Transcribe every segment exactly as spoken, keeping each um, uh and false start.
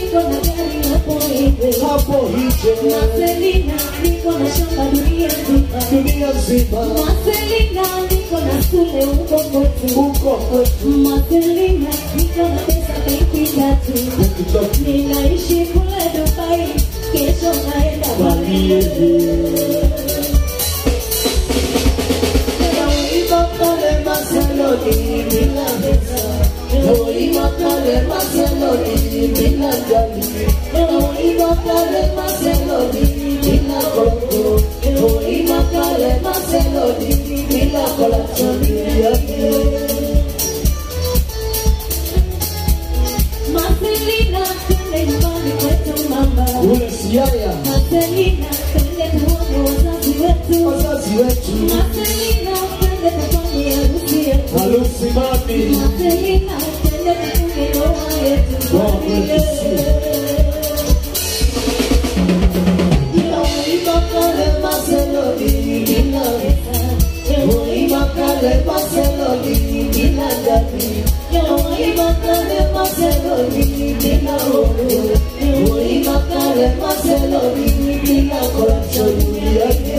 niko na gari hapo hivi. Hapo hivi. Marcelina, niko na shamba dunia nzima. Dunia nzima. Marcelina, niko na shule huko kwetu. Huko kwetu. Marcelina, niko na pesa benki tatu. Ninaishi kule Dubai, kesho naenda Bali. Makale Marceloni bila pesa, Noi makale Marceloni bila jali, Noi makale Marceloni bila koko, Noi makale Marceloni bila kolachoni yake. Marcelina, twende nyumbani kwetu mama. Ule siaya. Marcelina, twende tuone wazazi wetu. Wazazi wetu. Marcelina, twende tufanye harusi yetu. Harusi mami. Marcelina, twende tufunge ndoa yetu. Noi makale Marceloni bila pesa, Noi makale Marceloni bila jali, Noi makale Marceloni bila koko, Noi makale Marceloni bila kolachoni yake.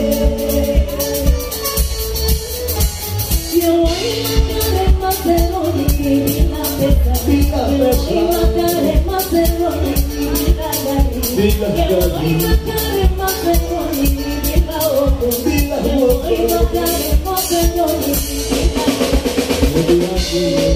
Noi makale Marceloni bila pesa, Noi makale Marceloni bila jali, Noi makale Marceloni bila koko, Noi makale Marceloni bila jali.